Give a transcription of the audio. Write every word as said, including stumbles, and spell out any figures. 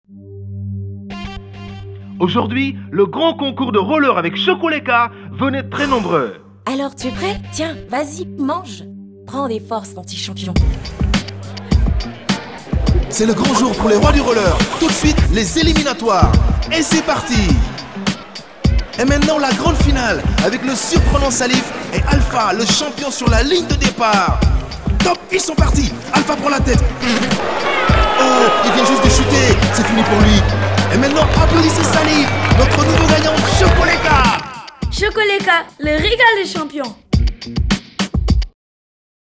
Aujourd'hui, le grand concours de roller avec Chocoleka, venez très nombreux. Alors tu es prêt? Tiens, vas-y, mange. Prends des forces, mon petit champion. C'est le grand jour pour les rois du roller. Tout de suite, les éliminatoires. Et c'est parti. Et maintenant, la grande finale avec le surprenant Salif et Alpha, le champion sur la ligne de départ. Top, ils sont partis. Alpha prend la tête. Oh, il vient juste de chuter. C'est fini pour lui. Et maintenant, applaudissez Salif, notre nouveau gagnant, Chocoleka. Chocoleka, le régal des champions.